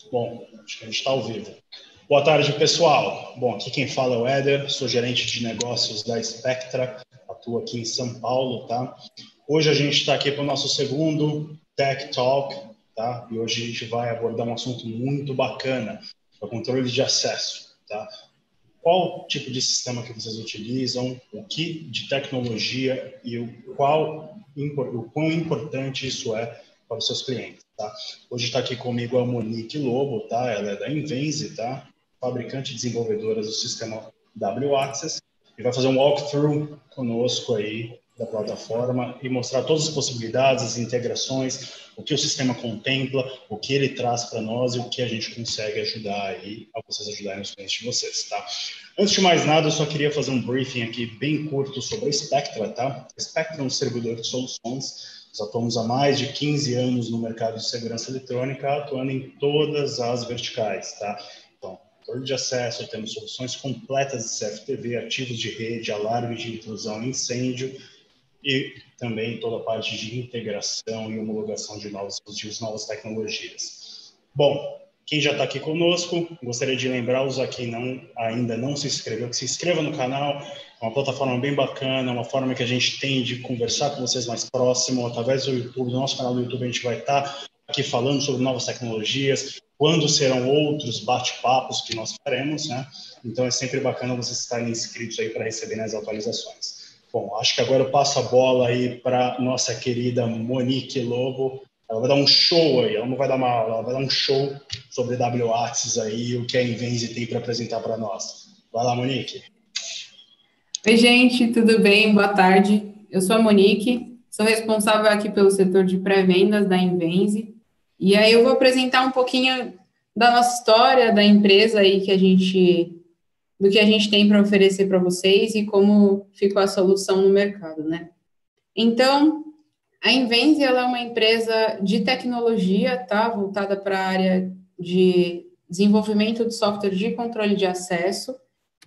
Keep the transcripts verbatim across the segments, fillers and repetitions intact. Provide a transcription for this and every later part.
Bom, acho que a gente está ao vivo. Boa tarde, pessoal. Bom, aqui quem fala é o Éder, sou gerente de negócios da Spectra, atuo aqui em São Paulo, tá? Hoje a gente está aqui para o nosso segundo Tech Talk, tá? E hoje a gente vai abordar um assunto muito bacana, o controle de acesso, tá? Qual tipo de sistema que vocês utilizam, o que de tecnologia e o, qual, o quão importante isso é para os seus clientes, tá? Hoje está aqui comigo a Monique Lobo, tá? Ela é da Invenze, tá? Fabricante e desenvolvedora do sistema W Access, e vai fazer um walkthrough conosco aí da plataforma e mostrar todas as possibilidades, as integrações, o que o sistema contempla, o que ele traz para nós e o que a gente consegue ajudar aí, a vocês ajudarem os clientes de vocês, tá? Antes de mais nada, eu só queria fazer um briefing aqui bem curto sobre a Spectra, tá? A Spectra é um servidor de soluções. Nós atuamos há mais de quinze anos no mercado de segurança eletrônica, atuando em todas as verticais, tá? Então, controle de acesso, temos soluções completas de C F T V, ativos de rede, alarme de intrusão e incêndio, e também toda a parte de integração e homologação de novos dispositivos, novas tecnologias. Bom, quem já está aqui conosco, gostaria de lembrar-os a quem não, ainda não se inscreveu, que se inscreva no canal, é uma plataforma bem bacana, uma forma que a gente tem de conversar com vocês mais próximo, através do YouTube, do nosso canal do YouTube, a gente vai estar aqui falando sobre novas tecnologias, quando serão outros bate-papos que nós faremos, né? Então é sempre bacana vocês estarem inscritos aí para receberem as atualizações. Bom, acho que agora eu passo a bola aí para nossa querida Monique Lobo. Ela vai dar um show aí, ela não vai dar uma aula, ela vai dar um show sobre W Access aí, o que a Invenze tem para apresentar para nós. Vai lá, Monique. Oi, gente, tudo bem? Boa tarde. Eu sou a Monique, sou responsável aqui pelo setor de pré-vendas da Invenze. E aí eu vou apresentar um pouquinho da nossa história, da empresa aí que a gente do que a gente tem para oferecer para vocês e como ficou a solução no mercado, né? Então, a Invenze, ela é uma empresa de tecnologia, tá? Voltada para a área de desenvolvimento de software de controle de acesso.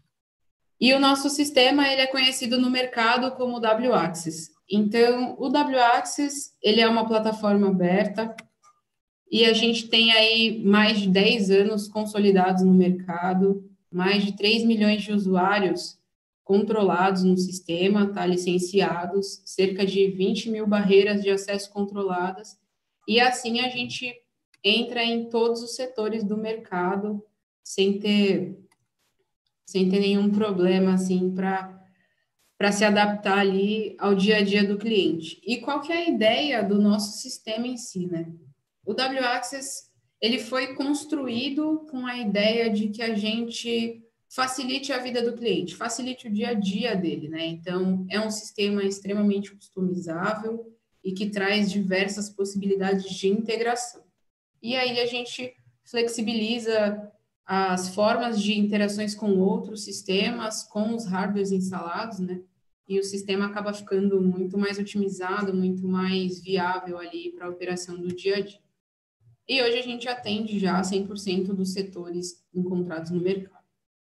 E o nosso sistema, ele é conhecido no mercado como W Access. Então, o W Access, ele é uma plataforma aberta e a gente tem aí mais de dez anos consolidados no mercado, mais de três milhões de usuários controlados no sistema, tá, licenciados, cerca de vinte mil barreiras de acesso controladas, e assim a gente entra em todos os setores do mercado sem ter, sem ter nenhum problema, assim, para para se adaptar ali ao dia a dia do cliente. E qual que é a ideia do nosso sistema em si, né? O W Access, ele foi construído com a ideia de que a gente facilite a vida do cliente, facilite o dia a dia dele, né? Então, é um sistema extremamente customizável e que traz diversas possibilidades de integração. E aí a gente flexibiliza as formas de interações com outros sistemas, com os hardwares instalados, né? E o sistema acaba ficando muito mais otimizado, muito mais viável ali para a operação do dia a dia. E hoje a gente atende já cem por cento dos setores encontrados no mercado.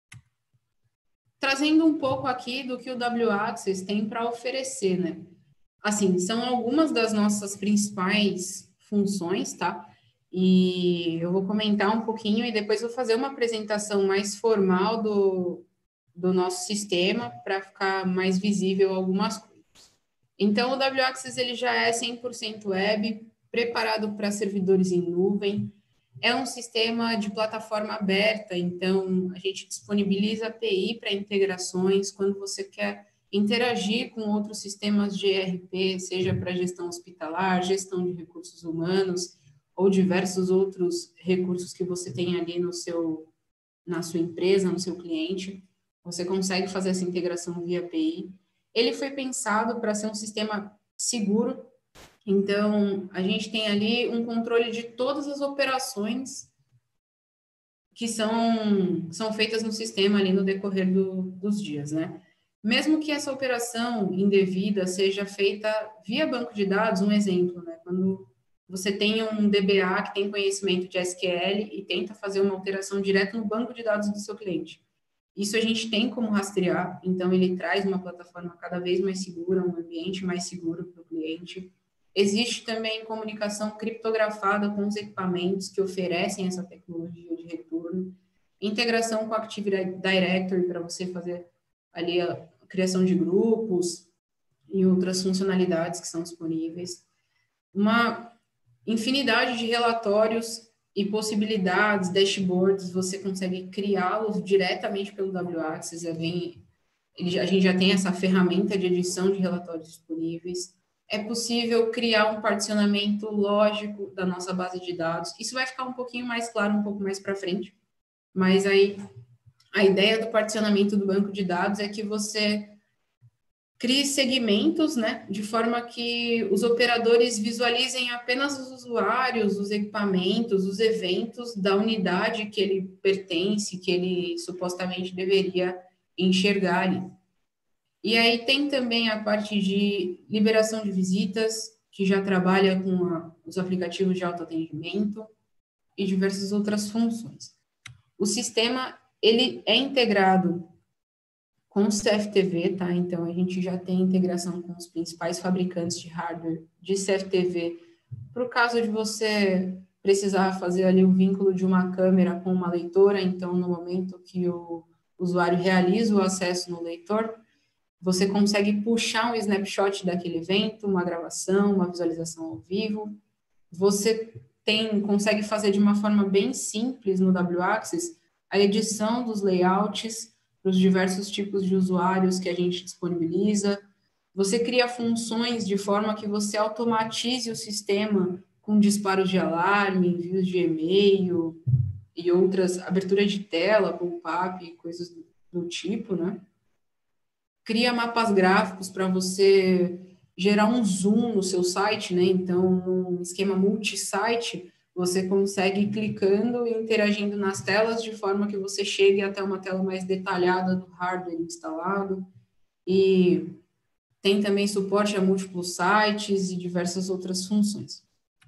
Trazendo um pouco aqui do que o W Access tem para oferecer, né? Assim, são algumas das nossas principais funções, tá? E eu vou comentar um pouquinho e depois vou fazer uma apresentação mais formal do, do nosso sistema para ficar mais visível algumas coisas. Então, o W Access ele já é cem por cento web, preparado para servidores em nuvem. É um sistema de plataforma aberta, então a gente disponibiliza A P I para integrações quando você quer interagir com outros sistemas de E R P, seja para gestão hospitalar, gestão de recursos humanos ou diversos outros recursos que você tem ali no seu, na sua empresa, no seu cliente. Você consegue fazer essa integração via A P I. Ele foi pensado para ser um sistema seguro. Então, a gente tem ali um controle de todas as operações que são, são feitas no sistema ali no decorrer do, dos dias, né? Mesmo que essa operação indevida seja feita via banco de dados, um exemplo, né? Quando você tem um D B A que tem conhecimento de S Q L e tenta fazer uma alteração direto no banco de dados do seu cliente. Isso a gente tem como rastrear, então ele traz uma plataforma cada vez mais segura, um ambiente mais seguro para o cliente. Existe também comunicação criptografada com os equipamentos que oferecem essa tecnologia de retorno, integração com a Active Directory para você fazer ali a criação de grupos e outras funcionalidades que são disponíveis. Uma infinidade de relatórios e possibilidades, dashboards, você consegue criá-los diretamente pelo W Access, é bem, ele, a gente já tem essa ferramenta de edição de relatórios disponíveis. É possível criar um particionamento lógico da nossa base de dados. Isso vai ficar um pouquinho mais claro um pouco mais para frente, mas aí a ideia do particionamento do banco de dados é que você crie segmentos, né, de forma que os operadores visualizem apenas os usuários, os equipamentos, os eventos da unidade que ele pertence, que ele supostamente deveria enxergar ali. E aí tem também a parte de liberação de visitas, que já trabalha com a, os aplicativos de autoatendimento e diversas outras funções. O sistema, ele é integrado com o C F T V, tá? Então, a gente já tem integração com os principais fabricantes de hardware de C F T V, para o caso de você precisar fazer ali o vínculo de uma câmera com uma leitora, então, no momento que o usuário realiza o acesso no leitor, você consegue puxar um snapshot daquele evento, uma gravação, uma visualização ao vivo. Você tem, consegue fazer de uma forma bem simples no W Access a edição dos layouts para os diversos tipos de usuários que a gente disponibiliza. Você cria funções de forma que você automatize o sistema com disparos de alarme, envios de e-mail e outras, abertura de tela, pop-up, coisas do, do tipo, né? Cria mapas gráficos para você gerar um zoom no seu site, né? Então, num esquema multi-site, você consegue ir clicando e interagindo nas telas de forma que você chegue até uma tela mais detalhada do hardware instalado. E tem também suporte a múltiplos sites e diversas outras funções.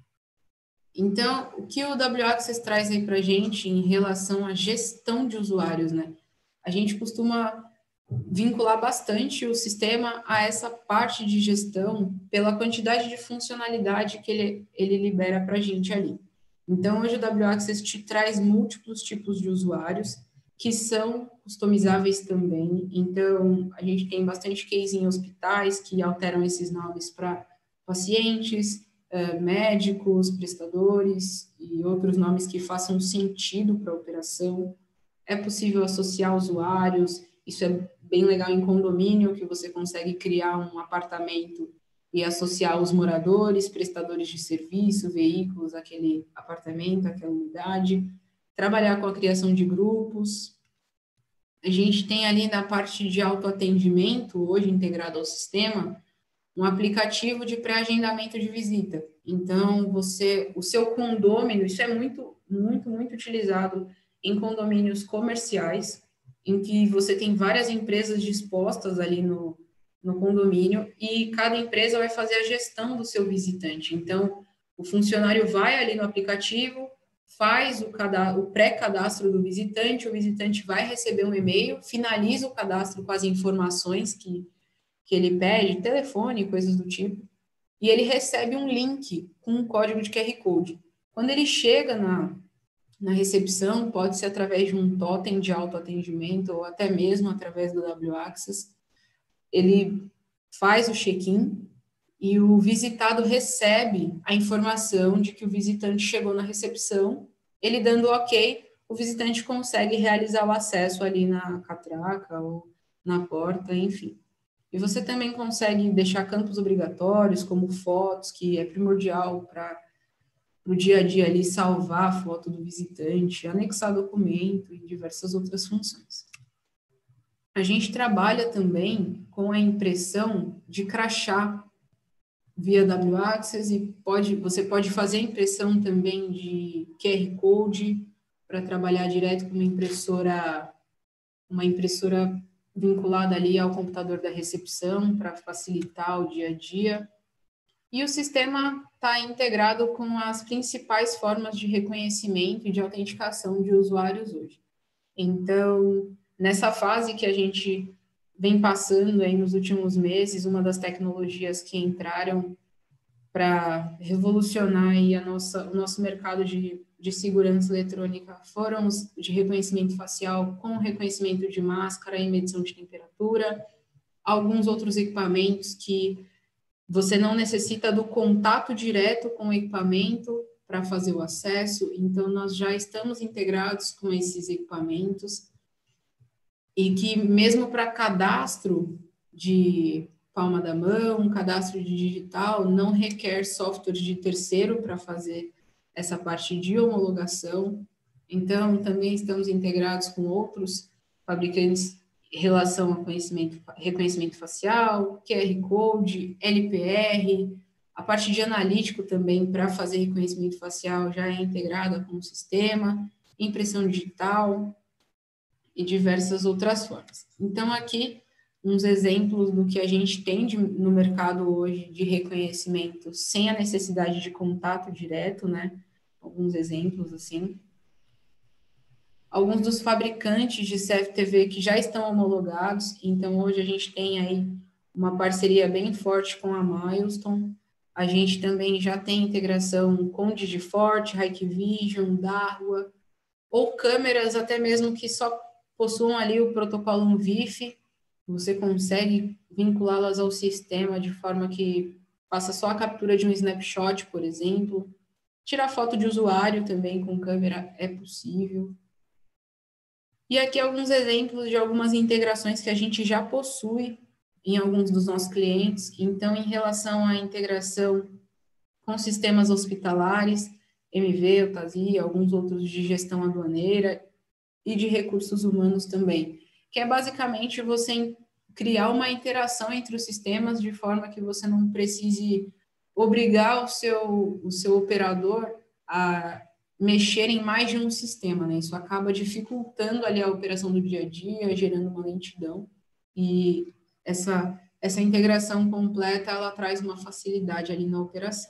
Então, o que o W Access traz aí para a gente em relação à gestão de usuários, né? A gente costuma vincular bastante o sistema a essa parte de gestão pela quantidade de funcionalidade que ele, ele libera para a gente ali. Então, hoje o W Access te traz múltiplos tipos de usuários que são customizáveis também. Então, a gente tem bastante case em hospitais que alteram esses nomes para pacientes, uh, médicos, prestadores e outros nomes que façam sentido para a operação. É possível associar usuários, isso é bem legal em condomínio, que você consegue criar um apartamento e associar os moradores, prestadores de serviço, veículos, aquele apartamento, aquela unidade, trabalhar com a criação de grupos. A gente tem ali na parte de autoatendimento, hoje integrado ao sistema, um aplicativo de pré-agendamento de visita. Então, você, o seu condômino, isso é muito, muito, muito utilizado em condomínios comerciais, em que você tem várias empresas dispostas ali no, no condomínio e cada empresa vai fazer a gestão do seu visitante. Então, o funcionário vai ali no aplicativo, faz o, o pré-cadastro do visitante, o visitante vai receber um e-mail, finaliza o cadastro com as informações que, que ele pede, telefone, coisas do tipo, e ele recebe um link com um código de Q R Code. Quando ele chega na, na recepção, pode ser através de um totem de autoatendimento ou até mesmo através do W Access, ele faz o check-in e o visitado recebe a informação de que o visitante chegou na recepção, ele dando ok, o visitante consegue realizar o acesso ali na catraca ou na porta, enfim. E você também consegue deixar campos obrigatórios, como fotos, que é primordial para o dia a dia ali salvar a foto do visitante, anexar documento e diversas outras funções. A gente trabalha também com a impressão de crachá via W Access e pode, você pode fazer a impressão também de Q R Code para trabalhar direto com uma impressora, uma impressora vinculada ali ao computador da recepção para facilitar o dia a dia. E o sistema está integrado com as principais formas de reconhecimento e de autenticação de usuários hoje. Então, nessa fase que a gente vem passando aí nos últimos meses, uma das tecnologias que entraram para revolucionar aí a nossa, o nosso mercado de, de segurança eletrônica foram os de reconhecimento facial com reconhecimento de máscara e medição de temperatura. Alguns outros equipamentos que você não necessita do contato direto com o equipamento para fazer o acesso, então nós já estamos integrados com esses equipamentos e que mesmo para cadastro de palma da mão, cadastro de digital, não requer software de terceiro para fazer essa parte de homologação. Então, também estamos integrados com outros fabricantes em relação a conhecimento, reconhecimento facial, Q R Code, L P R, a parte de analítico também para fazer reconhecimento facial já é integrada com o sistema, impressão digital e diversas outras formas. Então, aqui, uns exemplos do que a gente tem de, no mercado hoje de reconhecimento sem a necessidade de contato direto, né? Alguns exemplos, assim. Alguns dos fabricantes de C F T V que já estão homologados, então hoje a gente tem aí uma parceria bem forte com a Milestone. A gente também já tem integração com Digiforte, Hikvision, Dahua, ou câmeras até mesmo que só possuam ali o protocolo U V I F. Você consegue vinculá-las ao sistema de forma que faça só a captura de um snapshot, por exemplo. Tirar foto de usuário também com câmera é possível. E aqui alguns exemplos de algumas integrações que a gente já possui em alguns dos nossos clientes. Então, em relação à integração com sistemas hospitalares, M V, Eutasia, alguns outros de gestão aduaneira e de recursos humanos também, que é basicamente você criar uma interação entre os sistemas de forma que você não precise obrigar o seu, o seu operador a mexer em mais de um sistema, né? Isso acaba dificultando ali a operação do dia a dia, gerando uma lentidão, e essa, essa integração completa, ela traz uma facilidade ali na operação.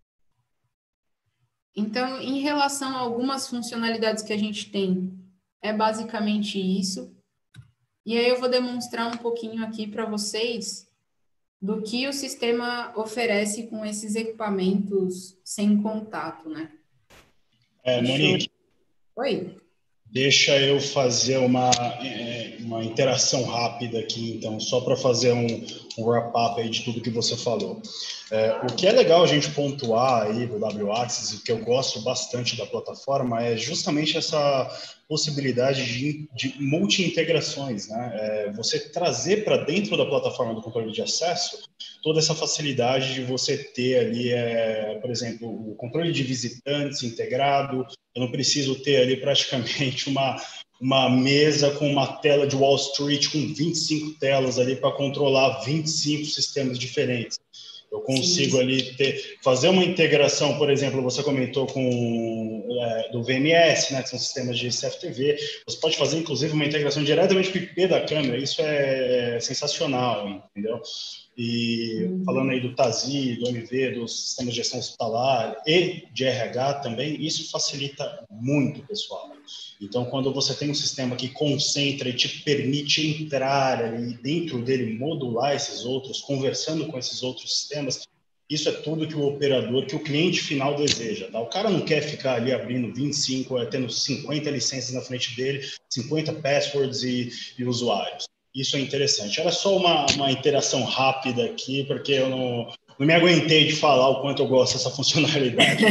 Então, em relação a algumas funcionalidades que a gente tem, é basicamente isso. E aí eu vou demonstrar um pouquinho aqui para vocês do que o sistema oferece com esses equipamentos sem contato, né? É, Monique, Oi. deixa eu fazer uma, é, uma interação rápida aqui, então, só para fazer um, um wrap-up aí de tudo que você falou. É, o que é legal a gente pontuar aí do W-Axis, o que eu gosto bastante da plataforma, é justamente essa possibilidade de, de multi-integrações, né? É, você trazer para dentro da plataforma do controle de acesso toda essa facilidade de você ter ali, é, por exemplo, o controle de visitantes integrado. Eu não preciso ter ali praticamente uma, uma mesa com uma tela de Wall Street com vinte e cinco telas ali para controlar vinte e cinco sistemas diferentes. Eu consigo Sim. ali ter, fazer uma integração, por exemplo, você comentou com é, do V M S, né, que são sistemas de C F T V. Você pode fazer, inclusive, uma integração diretamente com o I P da câmera. Isso é, é sensacional, entendeu? E uhum. falando aí do T A S I, do M V, do sistema de gestão hospitalar e de R H também, isso facilita muito, pessoal. Então, quando você tem um sistema que concentra e te permite entrar ali dentro dele, modular esses outros, conversando com esses outros sistemas, isso é tudo que o operador, que o cliente final deseja. Tá? O cara não quer ficar ali abrindo vinte e cinco, tendo cinquenta licenças na frente dele, cinquenta passwords e, e usuários. Isso é interessante. Era só uma, uma interação rápida aqui, porque eu não, não me aguentei de falar o quanto eu gosto dessa funcionalidade.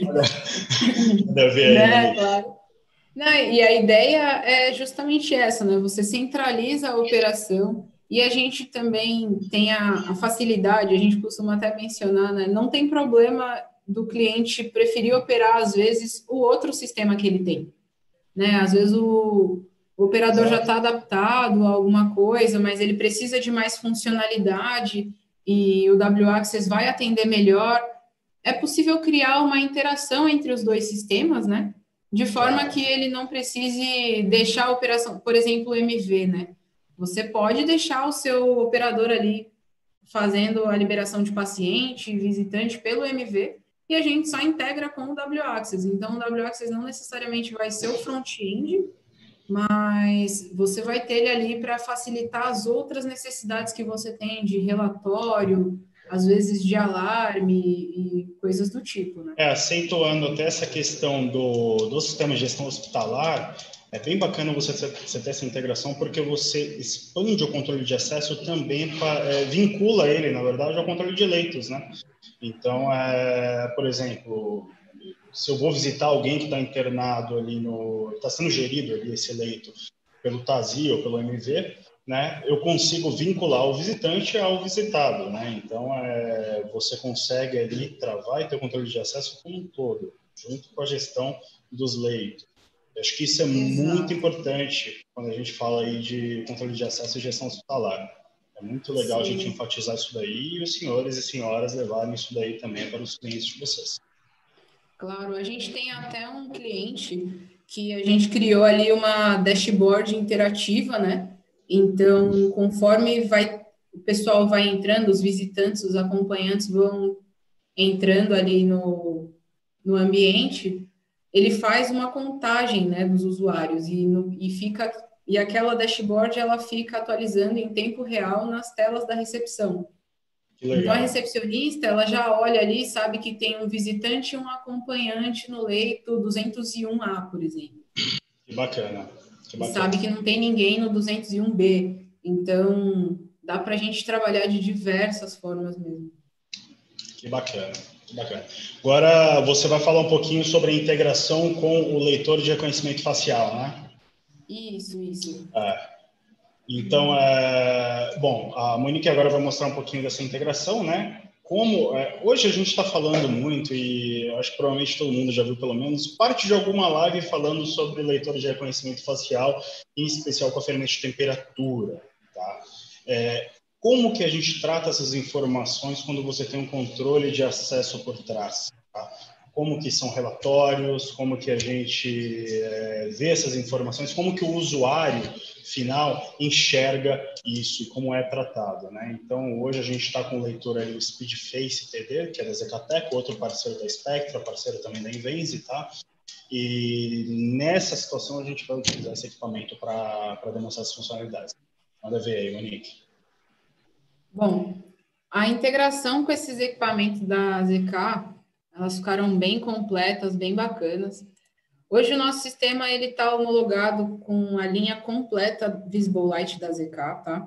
Deve ver aí, é, claro. Não, e a ideia é justamente essa, né? Você centraliza a operação e a gente também tem a, a facilidade, a gente costuma até mencionar, né? Não tem problema do cliente preferir operar, às vezes, o outro sistema que ele tem, né? Às vezes o, o operador já está adaptado a alguma coisa, mas ele precisa de mais funcionalidade e o W-Axis vai atender melhor. É possível criar uma interação entre os dois sistemas, né? De forma que ele não precise deixar a operação, por exemplo, o M V, né? Você pode deixar o seu operador ali fazendo a liberação de paciente, visitante pelo M V, e a gente só integra com o W-Axis. Então, o W-Axis não necessariamente vai ser o front-end, mas você vai ter ele ali para facilitar as outras necessidades que você tem de relatório, às vezes de alarme e coisas do tipo, né? É, acentuando até essa questão do, do sistema de gestão hospitalar, é bem bacana você ter, você ter essa integração, porque você expande o controle de acesso também, pra, é, vincula ele, na verdade, ao controle de leitos, né? Então, é, por exemplo, se eu vou visitar alguém que está internado ali no... está sendo gerido ali esse leito pelo TASI ou pelo M V, né, eu consigo vincular o visitante ao visitado, né? Então, é, você consegue ali travar e ter o controle de acesso como um todo, junto com a gestão dos leitos. Eu acho que isso é muito Exato. importante quando a gente fala aí de controle de acesso e gestão hospitalar. É muito legal a gente Sim. enfatizar isso daí e os senhores e senhoras levarem isso daí também para os clientes de vocês. Claro, a gente tem até um cliente que a gente criou ali uma dashboard interativa, né? Então, conforme vai, o pessoal vai entrando, os visitantes, os acompanhantes vão entrando ali no, no ambiente, ele faz uma contagem, né, dos usuários e, no, e fica e aquela dashboard ela fica atualizando em tempo real nas telas da recepção. Que Então, a legal. recepcionista, ela já olha ali e sabe que tem um visitante e um acompanhante no leito duzentos e um A, por exemplo. Que bacana. Que E bacana. sabe que não tem ninguém no duzentos e um B. Então, dá para a gente trabalhar de diversas formas mesmo. Que bacana. Que bacana. Agora, você vai falar um pouquinho sobre a integração com o leitor de reconhecimento facial, né? Isso, isso. É. Então, é, bom, a Monique agora vai mostrar um pouquinho dessa integração, né? Como é, hoje a gente está falando muito, e acho que provavelmente todo mundo já viu pelo menos, parte de alguma live falando sobre leitor de reconhecimento facial, em especial com a ferramenta de temperatura, tá? É, como que a gente trata essas informações quando você tem um controle de acesso por trás, tá? Como que são relatórios, como que a gente é, vê essas informações, como que o usuário final enxerga isso e como é tratado, né? Então, hoje a gente está com o leitor aí, o Speedface T D, que é da Zekatec, outro parceiro da Spectra, parceiro também da Invenze, tá? E nessa situação a gente vai utilizar esse equipamento para demonstrar essas funcionalidades. Manda ver aí, Monique. Bom, a integração com esses equipamentos da Z K, elas ficaram bem completas, bem bacanas. Hoje o nosso sistema ele está homologado com a linha completa Visible Light da Z K, tá?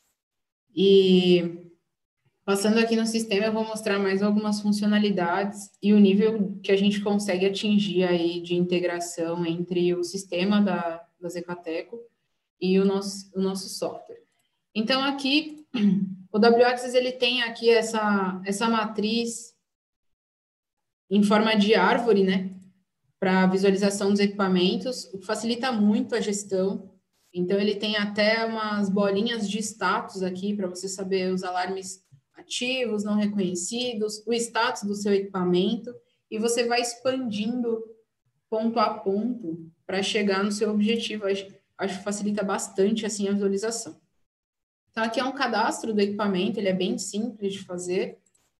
E passando aqui no sistema eu vou mostrar mais algumas funcionalidades e o nível que a gente consegue atingir aí de integração entre o sistema da, da Zecateco e o nosso, o nosso software. Então aqui o W Axis ele tem aqui essa, essa matriz em forma de árvore, né? Para visualização dos equipamentos, o que facilita muito a gestão. Então, ele tem até umas bolinhas de status aqui para você saber os alarmes ativos, não reconhecidos, o status do seu equipamento, e você vai expandindo ponto a ponto para chegar no seu objetivo. Acho, acho que facilita bastante assim a visualização. Então, aqui é um cadastro do equipamento, ele é bem simples de fazer.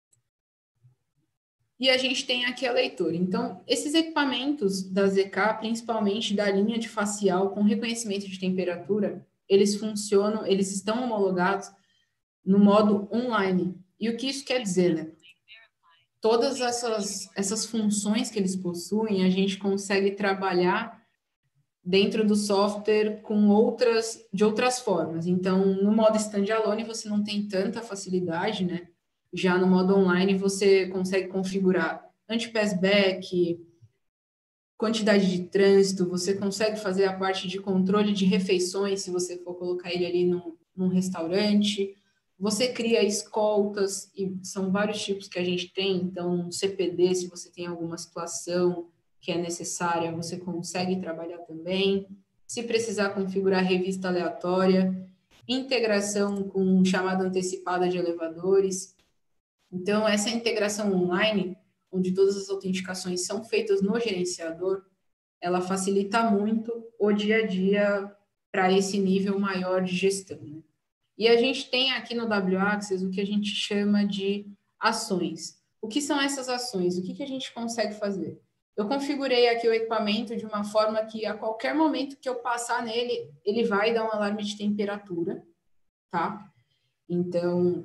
E a gente tem aqui a leitura. Então, esses equipamentos da Z K, principalmente da linha de facial com reconhecimento de temperatura, eles funcionam, eles estão homologados no modo online. E o que isso quer dizer, né? Todas essas, essas funções que eles possuem, a gente consegue trabalhar dentro do software com outras, de outras formas. Então, no modo standalone, você não tem tanta facilidade, né? Já no modo online, você consegue configurar anti-passback, quantidade de trânsito, você consegue fazer a parte de controle de refeições, se você for colocar ele ali num, num restaurante. Você cria escoltas, e são vários tipos que a gente tem. Então, C P D, se você tem alguma situação que é necessária, você consegue trabalhar também. Se precisar configurar revista aleatória, integração com chamada antecipada de elevadores. Então, essa integração online, onde todas as autenticações são feitas no gerenciador, ela facilita muito o dia a dia para esse nível maior de gestão, né? E a gente tem aqui no W Axis o que a gente chama de ações. O que são essas ações? O que, que a gente consegue fazer? Eu configurei aqui o equipamento de uma forma que a qualquer momento que eu passar nele, ele vai dar um alarme de temperatura, tá? Então,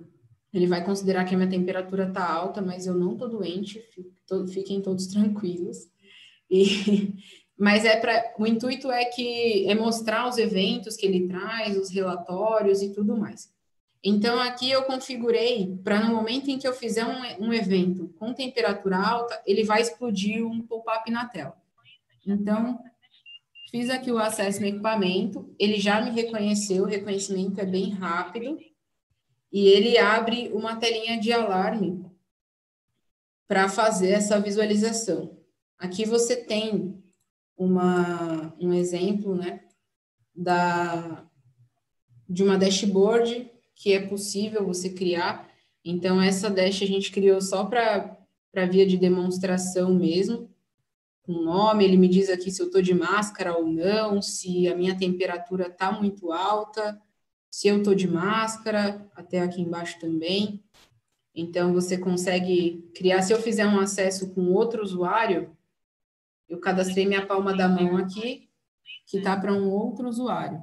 Ele vai considerar que a minha temperatura está alta, mas eu não estou doente, fiquem todos tranquilos. E, mas é para o intuito é que é mostrar os eventos que ele traz, os relatórios e tudo mais. Então, aqui eu configurei para no momento em que eu fizer um, um evento com temperatura alta, ele vai explodir um pop-up na tela. Então, fiz aqui o acesso no equipamento, ele já me reconheceu, o reconhecimento é bem rápido, e ele abre uma telinha de alarme para fazer essa visualização. Aqui você tem uma, um exemplo, né, da, de uma dashboard que é possível você criar. Então, essa dash a gente criou só para para via de demonstração mesmo, com nome, ele me diz aqui se eu estou de máscara ou não, se a minha temperatura está muito alta, se eu estou de máscara, até aqui embaixo também. Então, você consegue criar, se eu fizer um acesso com outro usuário, eu cadastrei minha palma da mão aqui, que está para um outro usuário.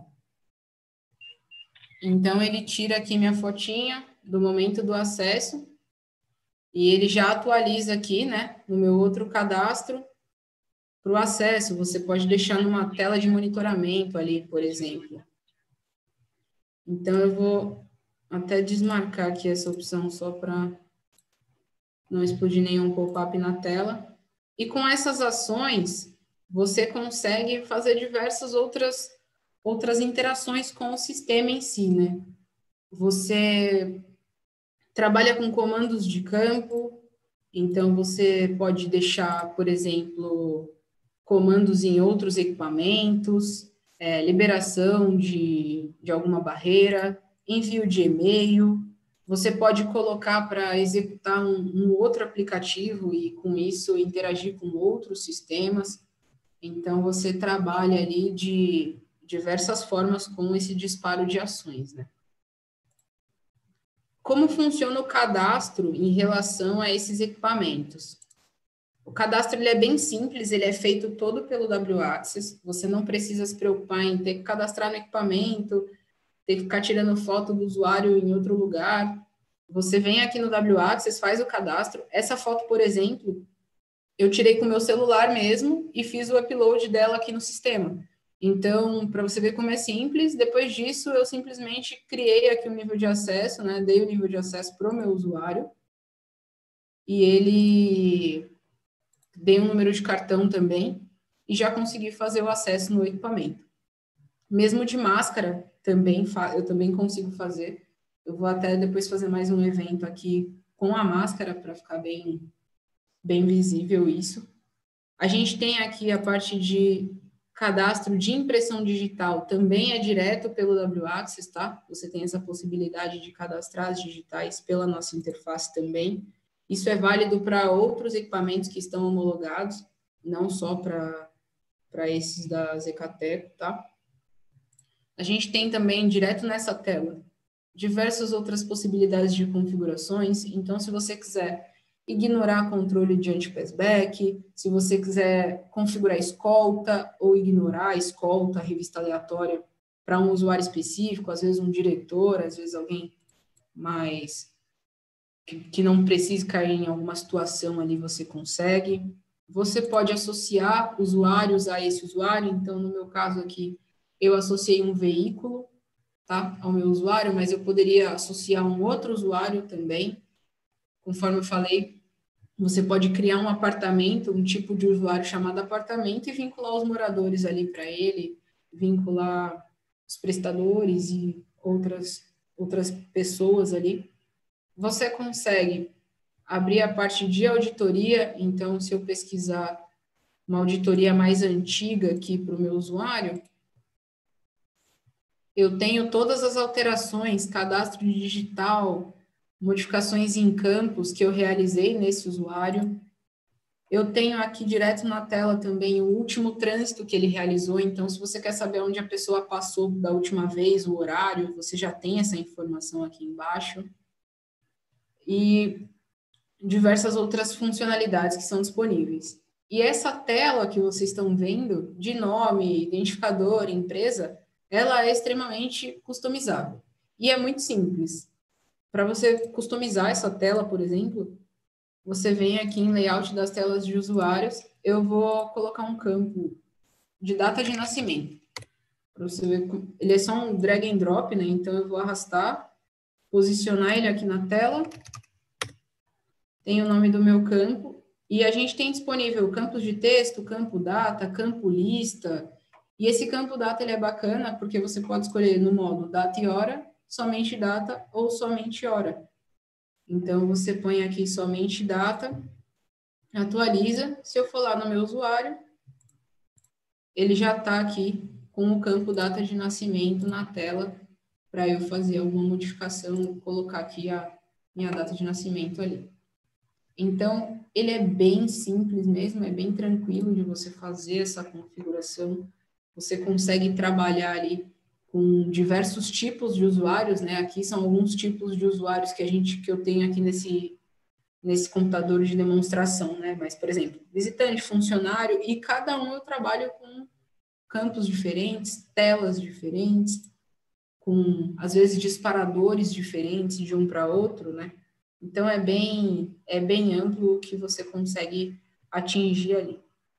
Então, ele tira aqui minha fotinha do momento do acesso e ele já atualiza aqui, né, no meu outro cadastro para o acesso. Você pode deixar numa tela de monitoramento ali, por exemplo. Então, eu vou até desmarcar aqui essa opção só para não explodir nenhum pop-up na tela. E com essas ações, você consegue fazer diversas outras, outras interações com o sistema em si, né? Você trabalha com comandos de campo, então você pode deixar, por exemplo, comandos em outros equipamentos, é, liberação de, de alguma barreira, envio de e-mail. Você pode colocar para executar um, um outro aplicativo e, com isso, interagir com outros sistemas. Então, você trabalha ali de diversas formas com esse disparo de ações, né? Como funciona o cadastro em relação a esses equipamentos? O cadastro ele é bem simples, ele é feito todo pelo W Access, você não precisa se preocupar em ter que cadastrar no equipamento, ter que ficar tirando foto do usuário em outro lugar. Você vem aqui no W Access, faz o cadastro. Essa foto, por exemplo, eu tirei com o meu celular mesmo e fiz o upload dela aqui no sistema. Então, para você ver como é simples, depois disso eu simplesmente criei aqui o nível de acesso, né? Dei o nível de acesso para o meu usuário e ele dei um número de cartão também e já consegui fazer o acesso no equipamento. Mesmo de máscara, também eu também consigo fazer. Eu vou até depois fazer mais um evento aqui com a máscara para ficar bem, bem visível isso. A gente tem aqui a parte de cadastro de impressão digital, também é direto pelo W Access, tá? Você tem essa possibilidade de cadastrar as digitais pela nossa interface também. Isso é válido para outros equipamentos que estão homologados, não só para para esses da Zecateco, tá? A gente tem também, direto nessa tela, diversas outras possibilidades de configurações. Então, se você quiser ignorar controle de anti-passback, se você quiser configurar escolta ou ignorar a escolta, a revista aleatória para um usuário específico, às vezes um diretor, às vezes alguém mais que, que não precise cair em alguma situação ali, você consegue. Você pode associar usuários a esse usuário. Então, no meu caso aqui, eu associei um veículo, tá, ao meu usuário, mas eu poderia associar um outro usuário também. Conforme eu falei, você pode criar um apartamento, um tipo de usuário chamado apartamento e vincular os moradores ali para ele, vincular os prestadores e outras, outras pessoas ali. Você consegue abrir a parte de auditoria, então, se eu pesquisar uma auditoria mais antiga aqui para o meu usuário, eu tenho todas as alterações, cadastro digital, modificações em campos que eu realizei nesse usuário. Eu tenho aqui direto na tela também o último trânsito que ele realizou, então se você quer saber onde a pessoa passou da última vez, o horário, você já tem essa informação aqui embaixo. E diversas outras funcionalidades que são disponíveis. E essa tela que vocês estão vendo, de nome, identificador, empresa, ela é extremamente customizável. E é muito simples. para você customizar essa tela, por exemplo, você vem aqui em layout das telas de usuários, eu vou colocar um campo de data de nascimento. Para você ver, ele é só um drag and drop, né? Então eu vou arrastar, posicionar ele aqui na tela, tem o nome do meu campo, e a gente tem disponível campos de texto, campo data, campo lista, e esse campo data ele é bacana porque você pode escolher no modo data e hora, somente data ou somente hora. Então, você põe aqui somente data, atualiza, se eu for lá no meu usuário, ele já está aqui com o campo data de nascimento na tela, para eu fazer alguma modificação, colocar aqui a minha data de nascimento ali. Então, ele é bem simples mesmo, é bem tranquilo de você fazer essa configuração. Você consegue trabalhar ali com diversos tipos de usuários, né? Aqui são alguns tipos de usuários que a gente, que eu tenho aqui nesse, nesse computador de demonstração, né? Mas, por exemplo, visitante, funcionário, e cada um eu trabalho com campos diferentes, telas diferentes, com, às vezes, disparadores diferentes de um para outro, né? Então, é bem, é bem amplo o que você consegue atingir ali.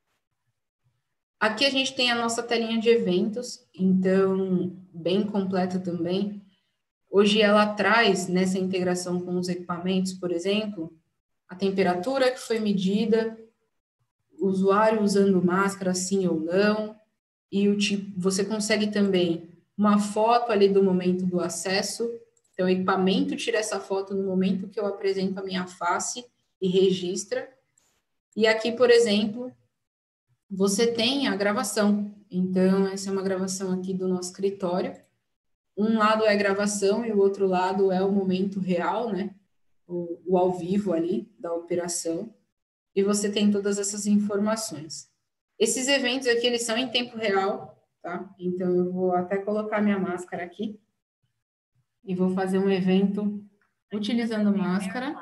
Aqui a gente tem a nossa telinha de eventos, então, bem completa também. Hoje ela traz, nessa integração com os equipamentos, por exemplo, a temperatura que foi medida, o usuário usando máscara, sim ou não, e o tipo, você consegue também uma foto ali do momento do acesso. Então, o equipamento tira essa foto no momento que eu apresento a minha face e registra. E aqui, por exemplo, você tem a gravação. Então, essa é uma gravação aqui do nosso escritório. Um lado é gravação e o outro lado é o momento real, né? O, o ao vivo ali da operação. E você tem todas essas informações. Esses eventos aqui, eles são em tempo real, tá? Então, eu vou até colocar minha máscara aqui. E vou fazer um evento utilizando máscara.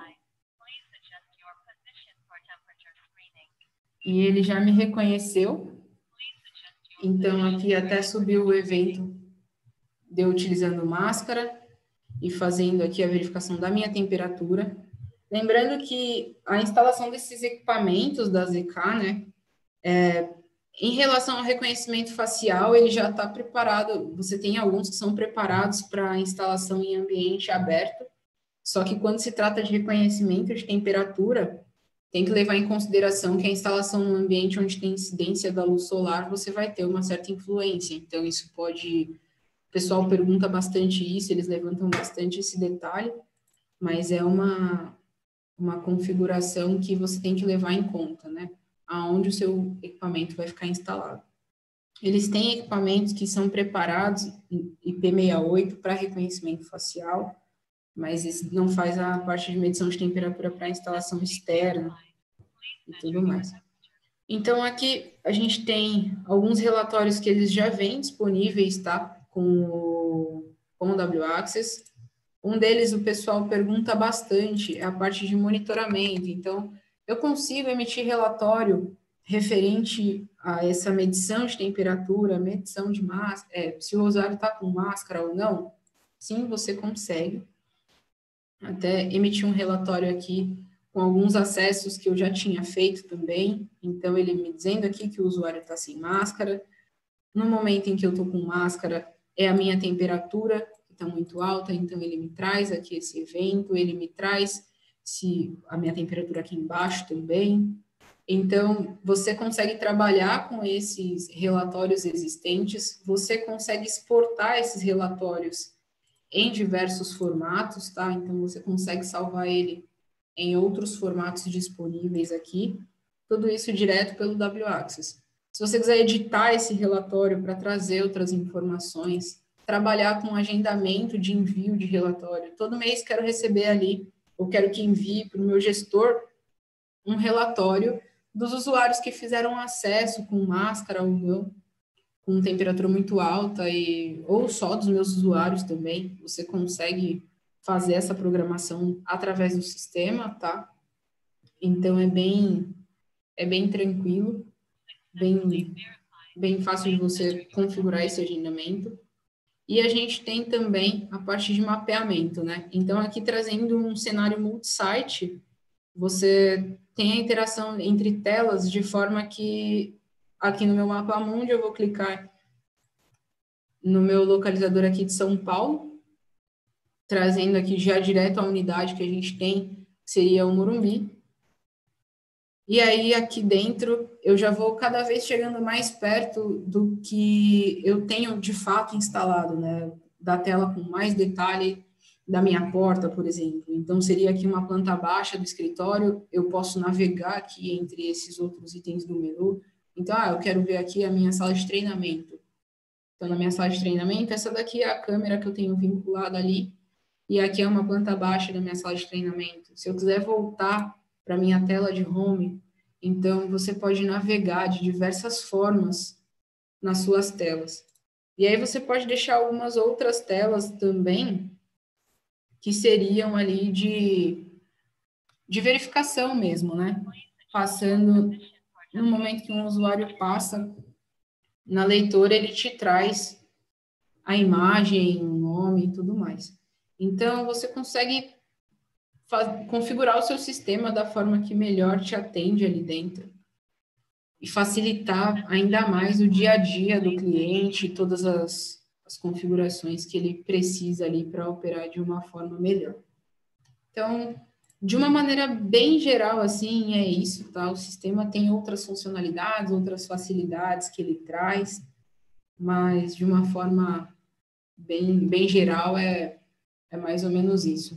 E ele já me reconheceu. Então, aqui até subiu o evento de eu utilizando máscara e fazendo aqui a verificação da minha temperatura. Lembrando que a instalação desses equipamentos da Z K, né, é, em relação ao reconhecimento facial, ele já está preparado. Você tem alguns que são preparados para instalação em ambiente aberto, só que quando se trata de reconhecimento de temperatura, tem que levar em consideração que a instalação no ambiente onde tem incidência da luz solar, você vai ter uma certa influência. Então, isso pode... O pessoal pergunta bastante isso, eles levantam bastante esse detalhe, mas é uma, uma configuração que você tem que levar em conta, né? Aonde o seu equipamento vai ficar instalado. Eles têm equipamentos que são preparados em I P sessenta e oito para reconhecimento facial, mas esse não faz a parte de medição de temperatura para instalação externa e tudo mais. Então, aqui a gente tem alguns relatórios que eles já vêm disponíveis, tá? Com o, com o W Access. Um deles, o pessoal pergunta bastante, é a parte de monitoramento. Então, eu consigo emitir relatório referente a essa medição de temperatura, medição de máscara, é, se o usuário está com máscara ou não? Sim, você consegue. Até emitir um relatório aqui com alguns acessos que eu já tinha feito também. Então, ele me dizendo aqui que o usuário está sem máscara. No momento em que eu estou com máscara, é a minha temperatura que está muito alta, então ele me traz aqui esse evento, ele me traz se a minha temperatura aqui embaixo também. Então, você consegue trabalhar com esses relatórios existentes, você consegue exportar esses relatórios em diversos formatos, tá? Então, você consegue salvar ele em outros formatos disponíveis aqui, tudo isso direto pelo W Access. Se você quiser editar esse relatório para trazer outras informações, trabalhar com agendamento de envio de relatório, todo mês quero receber ali, ou quero que envie para o meu gestor um relatório dos usuários que fizeram acesso com máscara ou não, com temperatura muito alta, e, ou só dos meus usuários também, você consegue fazer essa programação através do sistema, tá? Então, é bem, é bem tranquilo, bem, bem fácil de você configurar esse agendamento. E a gente tem também a parte de mapeamento, né? Então, aqui trazendo um cenário multi-site, você tem a interação entre telas de forma que aqui no meu mapa mundi eu vou clicar no meu localizador aqui de São Paulo, trazendo aqui já direto a unidade que a gente tem, que seria o Morumbi. E aí, aqui dentro, eu já vou cada vez chegando mais perto do que eu tenho de fato instalado, né? Da tela com mais detalhe da minha porta, por exemplo. Então, seria aqui uma planta baixa do escritório, eu posso navegar aqui entre esses outros itens do menu. Então, ah, eu quero ver aqui a minha sala de treinamento. Então, na minha sala de treinamento, essa daqui é a câmera que eu tenho vinculada ali, e aqui é uma planta baixa da minha sala de treinamento. Se eu quiser voltar para a minha tela de home, então você pode navegar de diversas formas nas suas telas. E aí você pode deixar algumas outras telas também, que seriam ali de, de verificação mesmo, né? Passando, no momento que um usuário passa na leitora, ele te traz a imagem, o nome e tudo mais. Então, você consegue configurar o seu sistema da forma que melhor te atende ali dentro e facilitar ainda mais o dia a dia do cliente, todas as, as configurações que ele precisa ali para operar de uma forma melhor. Então, de uma maneira bem geral, assim, é isso, tá? O sistema tem outras funcionalidades, outras facilidades que ele traz, mas de uma forma bem, bem geral é, é mais ou menos isso.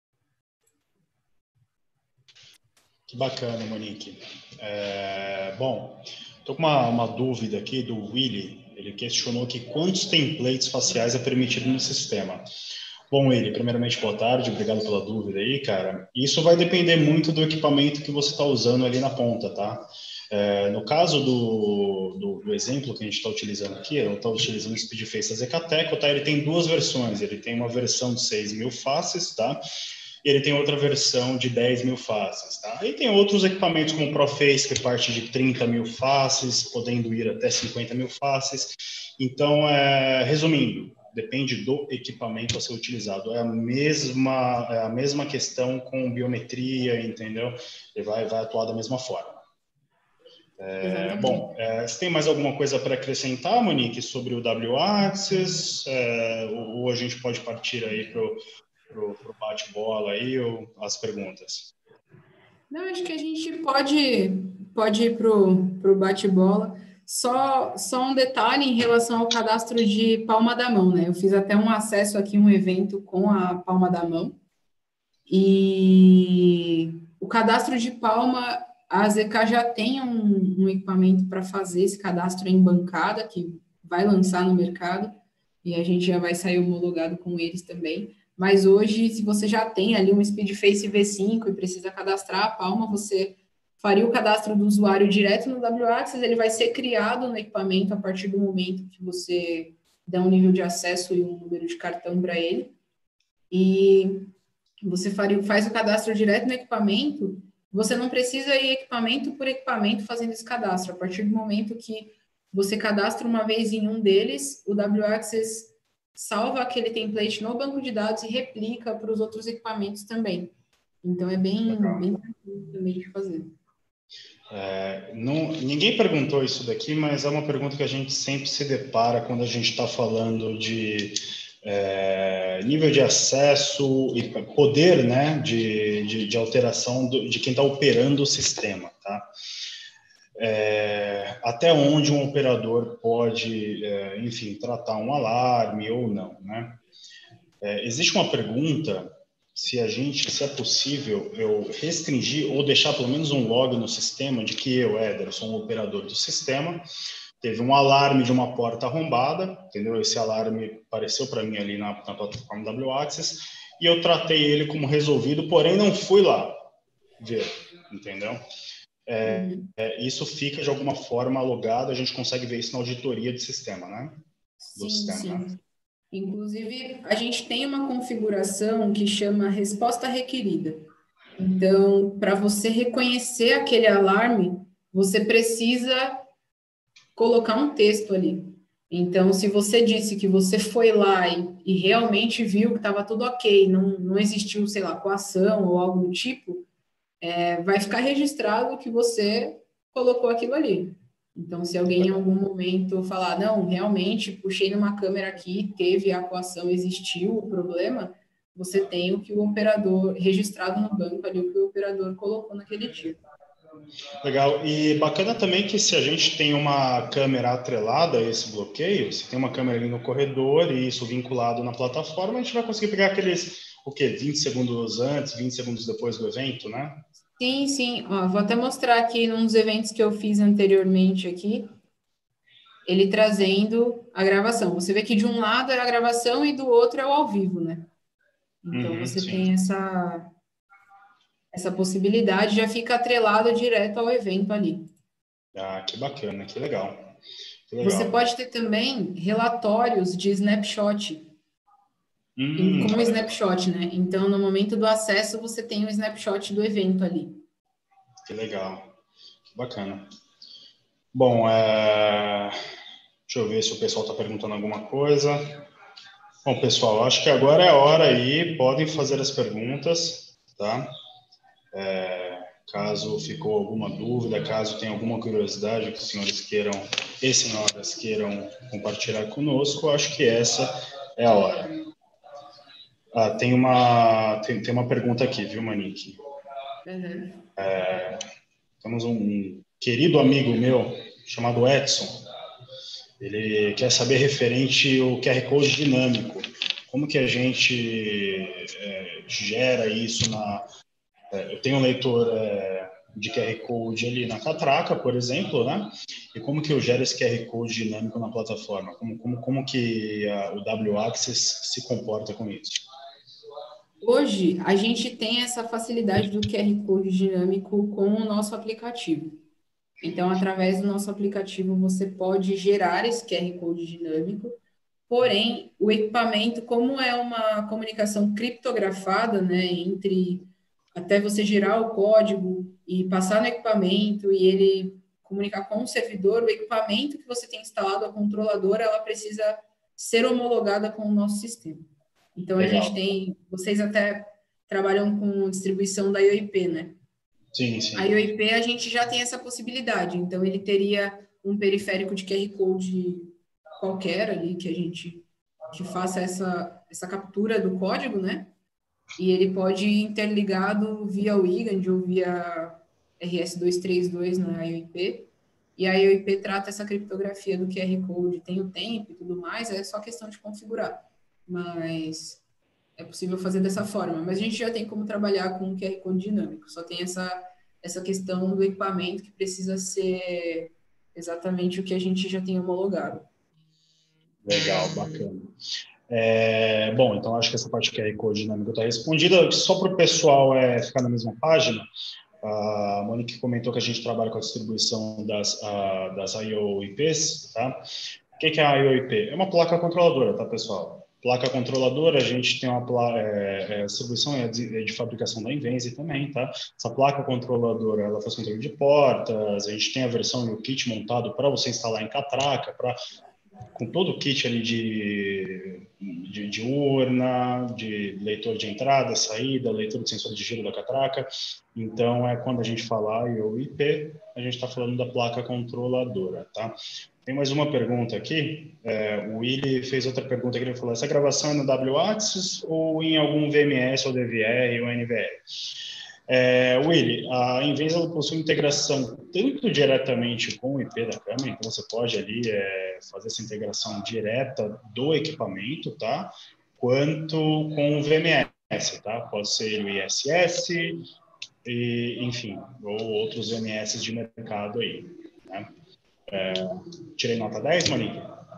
Que bacana, Monique. É, bom, estou com uma, uma dúvida aqui do Willy. Ele questionou aqui quantos templates faciais é permitido no sistema. Bom, Willy, primeiramente, boa tarde. Obrigado pela dúvida aí, cara. Isso vai depender muito do equipamento que você está usando ali na ponta, tá? É, no caso do, do, do exemplo que a gente está utilizando aqui, eu estou utilizando o Speedface da Zecateco, tá? Ele tem duas versões. Ele tem uma versão de seis mil faces, tá? E ele tem outra versão de dez mil faces, tá? E tem outros equipamentos como o ProFace, que parte de trinta mil faces, podendo ir até cinquenta mil faces. Então, é, resumindo, depende do equipamento a ser utilizado. É a mesma, é a mesma questão com biometria, entendeu? Ele vai, vai atuar da mesma forma. É, bom, é, você tem mais alguma coisa para acrescentar, Monique, sobre o W-Access? É, ou, ou a gente pode partir aí para o pro bate-bola aí, ou as perguntas? Não, acho que a gente pode, pode ir pro, pro bate-bola. Só, só um detalhe em relação ao cadastro de palma da mão, né? Eu fiz até um acesso aqui, um evento com a palma da mão. E o cadastro de palma, a Z K já tem um, um equipamento para fazer esse cadastro em bancada, que vai lançar no mercado, e a gente já vai sair homologado com eles também. Mas hoje, se você já tem ali um Speedface V cinco e precisa cadastrar a palma, você faria o cadastro do usuário direto no W-Access, ele vai ser criado no equipamento a partir do momento que você dá um nível de acesso e um número de cartão para ele. E você faria, faz o cadastro direto no equipamento, você não precisa ir equipamento por equipamento fazendo esse cadastro. A partir do momento que você cadastra uma vez em um deles, o W-Access salva aquele template no banco de dados e replica para os outros equipamentos também. Então, é bem, bem tranquilo também de fazer. É, não, ninguém perguntou isso daqui, mas é uma pergunta que a gente sempre se depara quando a gente está falando de é, nível de acesso e poder, né, de, de, de alteração do, de quem está operando o sistema, tá? É, até onde um operador pode, é, enfim, tratar um alarme ou não, né? É, existe uma pergunta se a gente, se é possível eu restringir ou deixar pelo menos um log no sistema de que eu, Éder, sou um operador do sistema, teve um alarme de uma porta arrombada, entendeu? Esse alarme apareceu para mim ali na, na plataforma W-Access e eu tratei ele como resolvido, porém não fui lá ver, entendeu? É, uhum. é, isso fica de alguma forma logado, a gente consegue ver isso na auditoria de sistema, né? Do sim, sistema, sim. Né? Inclusive, a gente tem uma configuração que chama resposta requerida. Então, para você reconhecer aquele alarme, você precisa colocar um texto ali. Então, se você disse que você foi lá e, e realmente viu que estava tudo ok, não, não existiu, sei lá, coação ou algo do tipo, é, vai ficar registrado que você colocou aquilo ali. Então, se alguém em algum momento falar, não, realmente puxei numa câmera aqui, teve a coação, existiu o problema, você tem o que o operador, registrado no banco ali, o que o operador colocou naquele dia. Legal. E bacana também que se a gente tem uma câmera atrelada a esse bloqueio, se tem uma câmera ali no corredor e isso vinculado na plataforma, a gente vai conseguir pegar aqueles, o quê? vinte segundos antes, vinte segundos depois do evento, né? Sim, sim. Ó, vou até mostrar aqui nos eventos que eu fiz anteriormente aqui, ele trazendo a gravação. Você vê que de um lado é a gravação e do outro é o ao vivo, né? Então, Uhum, você sim. tem essa, essa possibilidade, já fica atrelado direto ao evento ali. Ah, que bacana, que legal. Que Você legal. pode ter também relatórios de snapshot, em- Hum, com o olha, snapshot, né? Então, no momento do acesso, você tem o snapshot do evento ali. que legal. Que bacana. Bom, é... deixa eu ver se o pessoal está perguntando alguma coisa. Bom, pessoal, acho que agora é a hora aí, podem fazer as perguntas, tá? É, caso ficou alguma dúvida, caso tenha alguma curiosidade que os senhores queiram e senhoras queiram compartilhar conosco, acho que essa é a hora. Ah, tem uma, tem, tem uma pergunta aqui, viu, Manique? Uhum. É, temos um querido amigo meu chamado Edson. Ele quer saber referente ao Q R Code dinâmico. Como que a gente é, gera isso na... É, eu tenho um leitor é, de Q R Code ali na Catraca, por exemplo, né? E como que eu gero esse Q R Code dinâmico na plataforma? Como, como, como que a, o W-Access se comporta com isso? Hoje, a gente tem essa facilidade do Q R Code dinâmico com o nosso aplicativo. Então, através do nosso aplicativo, você pode gerar esse Q R Code dinâmico. Porém, o equipamento, como é uma comunicação criptografada, né, entre até você gerar o código e passar no equipamento e ele comunicar com o servidor, o equipamento que você tem instalado, a controladora, ela precisa ser homologada com o nosso sistema. Então, a gente Legal. tem, vocês até trabalham com distribuição da I O I P, né? Sim, A sim. I O I P a gente já tem essa possibilidade, então ele teria um periférico de Q R Code qualquer ali que a gente que faça essa, essa captura do código, né? E ele pode ir interligado via Wigand ou via R S duzentos e trinta e dois na I O I P. E a I O I P trata essa criptografia do Q R Code, tem o tempo e tudo mais, é só questão de configurar. Mas é possível fazer dessa forma. Mas a gente já tem como trabalhar com o Q R Code dinâmico, só tem essa, essa questão do equipamento que precisa ser exatamente o que a gente já tem homologado. Legal, bacana. É, bom, então acho que essa parte Q R Code dinâmico está respondida. Só para o pessoal é, ficar na mesma página, a Monique comentou que a gente trabalha com a distribuição das, a, das I O I Ps, tá? O que, que é a I O I P? É uma placa controladora, tá, pessoal? Placa controladora, a gente tem uma placa, é, é, distribuição é de, é de fabricação da Invenze também, tá? Essa placa controladora, ela faz controle de portas, a gente tem a versão e o kit montado para você instalar em catraca, para com todo o kit ali de, de, de urna, de leitor de entrada, saída, leitor de sensor de giro da catraca. Então, é quando a gente fala I O I P, a gente está falando da placa controladora, tá? Tem mais uma pergunta aqui. É, o Willy fez outra pergunta que ele falou: essa gravação é no W-Access ou em algum V M S ou D V R ou N V R? É, Willy, a Invenza possui integração tanto diretamente com o I P da câmera, então você pode ali é, fazer essa integração direta do equipamento, tá? Quanto com o V M S, tá? Pode ser o I S S, e, enfim, ou outros V M S de mercado aí, né? É, tirei nota dez, Monique?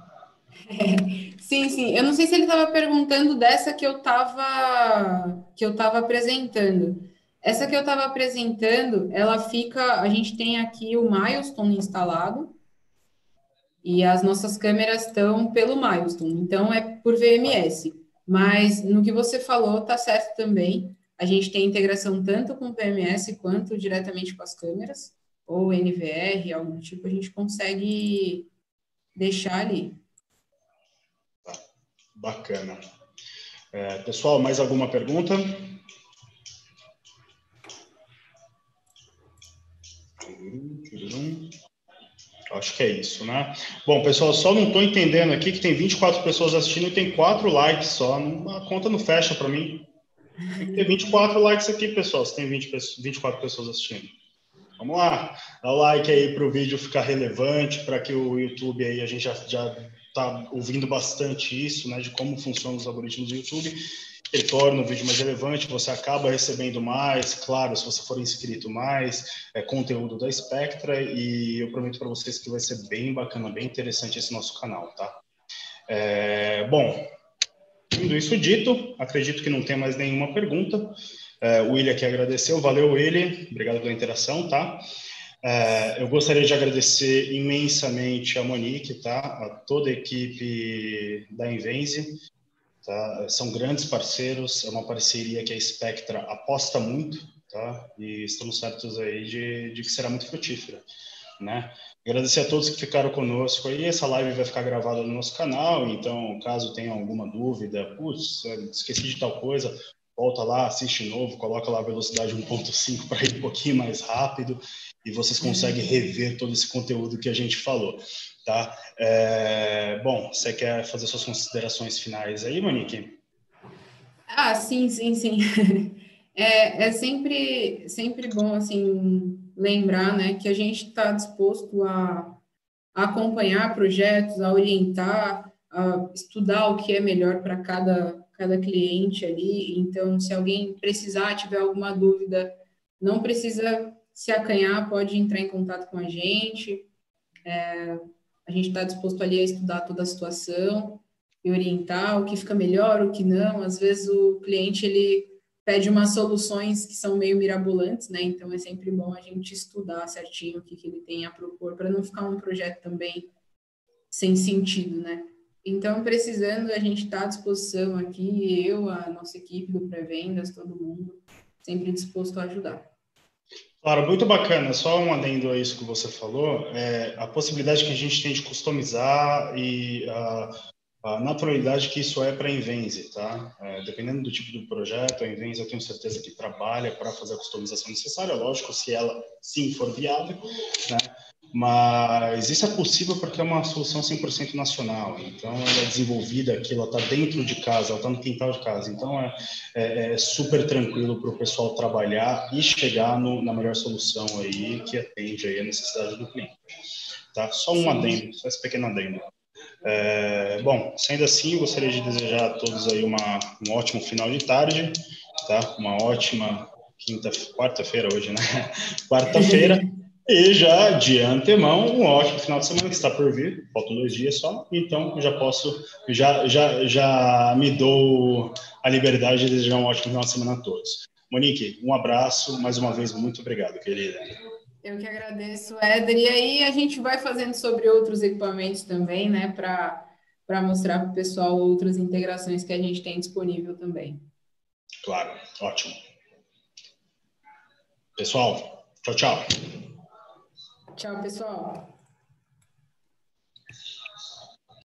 Sim, sim. Eu não sei se ele estava perguntando dessa que eu estava que eu estava apresentando. Essa que eu estava apresentando, ela fica. A gente tem aqui o Milestone instalado e as nossas câmeras estão pelo Milestone, então é por V M S. Mas no que você falou, tá certo também. A gente tem integração tanto com o V M S quanto diretamente com as câmeras, ou N V R, algum tipo, a gente consegue deixar ali. Bacana. É, pessoal, mais alguma pergunta? Acho que é isso, né? Bom, pessoal, só não estou entendendo aqui que tem vinte e quatro pessoas assistindo e tem quatro likes só. A conta não fecha para mim. Tem que ter vinte e quatro likes aqui, pessoal, se tem vinte, vinte e quatro pessoas assistindo. Vamos lá, dá o like aí para o vídeo ficar relevante, para que o YouTube aí, a gente já já está ouvindo bastante isso, né, de como funcionam os algoritmos do YouTube. Ele torna o vídeo mais relevante, você acaba recebendo mais, claro, se você for inscrito, mais é, conteúdo da Spectra, e eu prometo para vocês que vai ser bem bacana, bem interessante esse nosso canal, tá? É, bom, tendo isso dito, acredito que não tem mais nenhuma pergunta. É, o William aqui agradeceu, valeu William, obrigado pela interação, tá? É, eu gostaria de agradecer imensamente a Monique, tá? A toda a equipe da Invenze, tá? São grandes parceiros, é uma parceria que a Spectra aposta muito, tá? E estamos certos aí de, de que será muito frutífera, né? Agradecer a todos que ficaram conosco aí. Essa live vai ficar gravada no nosso canal, então caso tenha alguma dúvida, putz, esqueci de tal coisa, volta lá, assiste de novo, coloca lá a velocidade um ponto cinco para ir um pouquinho mais rápido e vocês conseguem rever todo esse conteúdo que a gente falou, tá? É, bom, você quer fazer suas considerações finais aí, Monique? Ah, sim, sim, sim. É, é sempre, sempre bom, assim, lembrar, né, que a gente está disposto a, a acompanhar projetos, a orientar, a estudar o que é melhor para cada, cada cliente ali. Então, se alguém precisar, tiver alguma dúvida, não precisa se acanhar, pode entrar em contato com a gente. A gente está disposto ali a estudar toda a situação e orientar o que fica melhor, o que não. Às vezes o cliente ele pede umas soluções que são meio mirabolantes, né? Então é sempre bom a gente estudar certinho o que, que ele tem a propor para não ficar um projeto também sem sentido, né? Então, precisando, a gente está à disposição aqui, eu, a nossa equipe do pré-vendas, todo mundo, sempre disposto a ajudar. Claro, muito bacana. Só um adendo a isso que você falou, é a possibilidade que a gente tem de customizar e a, a naturalidade que isso é para a Invenze, tá? É, dependendo do tipo do projeto, a Invenze eu tenho certeza que trabalha para fazer a customização necessária, lógico, se ela sim for viável, né? Mas isso é possível porque é uma solução cem por cento nacional, então ela é desenvolvida aqui, ela está dentro de casa, ela está no quintal de casa, então é, é, é super tranquilo para o pessoal trabalhar e chegar no, na melhor solução aí que atende aí a necessidade do cliente. Tá? Só um adendo, só esse pequeno adendo. É, bom, sendo assim, gostaria de desejar a todos aí uma, um ótimo final de tarde, tá? Uma ótima quinta, quarta-feira hoje, né? Quarta-feira. E já de antemão, um ótimo final de semana que está por vir. Faltam dois dias só, então eu já posso, já, já, já me dou a liberdade de desejar um ótimo final de semana a todos. Monique, um abraço, mais uma vez, muito obrigado, querida. Eu que agradeço, Éder. E aí a gente vai fazendo sobre outros equipamentos também, né, para para mostrar para o pessoal outras integrações que a gente tem disponível também. Claro, ótimo. Pessoal, tchau, tchau. Tchau, pessoal.